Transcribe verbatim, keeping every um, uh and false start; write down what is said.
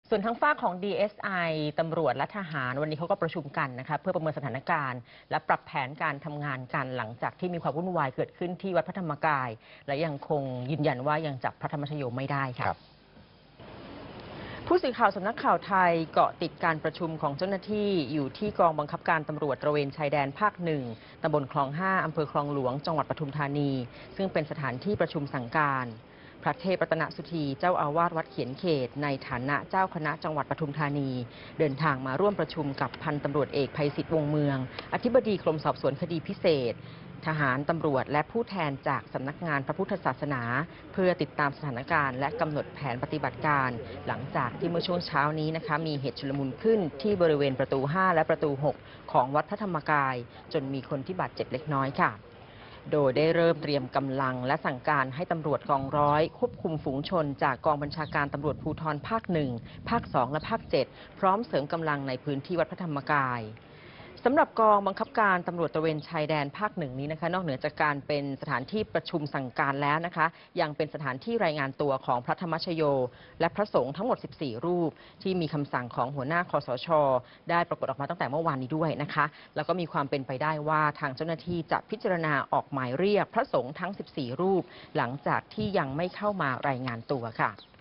ส่วนทางฝั่งของ ดี เอส ไอ ตำรวจและทหารวันนี้เขาก็ประชุมกันนะคะเพื่อประเมินสถานการณ์และปรับแผนการทำงานกันหลังจากที่มีความวุ่นวายเกิดขึ้นที่วัดพระธรรมกายและยังคงยืนยันว่ายังจับพระธรรมชโยไม่ได้ค่ะผู้สื่อข่าวสำนักข่าวไทยเกาะติดการประชุมของเจ้าหน้าที่อยู่ที่กองบังคับการตำรวจตระเวนชายแดนภาคหนึ่งตำบลคลองห้าอำเภอคลองหลวงจังหวัดปทุมธานีซึ่งเป็นสถานที่ประชุมสั่งการพระเทพรัตนสุธีเจ้าอาวาสวัดเขียนเขตในฐานะเจ้าคณะจังหวัดปทุมธานีเดินทางมาร่วมประชุมกับพันตำรวจเอกไพศิษฐ์วงเมืองอธิบดีกรมสอบสวนคดีพิเศษทหารตำรวจและผู้แทนจากสำนักงานพระพุทธศาสนาเพื่อติดตามสถานการณ์และกำหนดแผนปฏิบัติการหลังจากที่เมื่อช่วงเช้านี้นะคะมีเหตุชุลมุนขึ้นที่บริเวณประตูห้าและประตูหกของวัดพระธรรมกายจนมีคนที่บาดเจ็บเล็กน้อยค่ะโดยได้เริ่มเตรียมกำลังและสั่งการให้ตำรวจกองร้อยควบคุมฝูงชนจากกองบัญชาการตำรวจภูธรภาคหนึ่งภาคสองและภาคเจ็ดพร้อมเสริมกำลังในพื้นที่วัดพระธรรมกายสำหรับกองบังคับการตำรวจตระเวนชายแดนภาคหนึ่งนี้นะคะนอกเหนือจากการเป็นสถานที่ประชุมสั่งการแล้วนะคะยังเป็นสถานที่รายงานตัวของพระธรรมชโยและพระสงฆ์ทั้งหมดสิบสี่รูปที่มีคำสั่งของหัวหน้าคสช.ได้ปรากฏออกมาตั้งแต่เมื่อวานนี้ด้วยนะคะแล้วก็มีความเป็นไปได้ว่าทางเจ้าหน้าที่จะพิจารณาออกหมายเรียกพระสงฆ์ทั้งสิบสี่รูปหลังจากที่ยังไม่เข้ามารายงานตัวค่ะ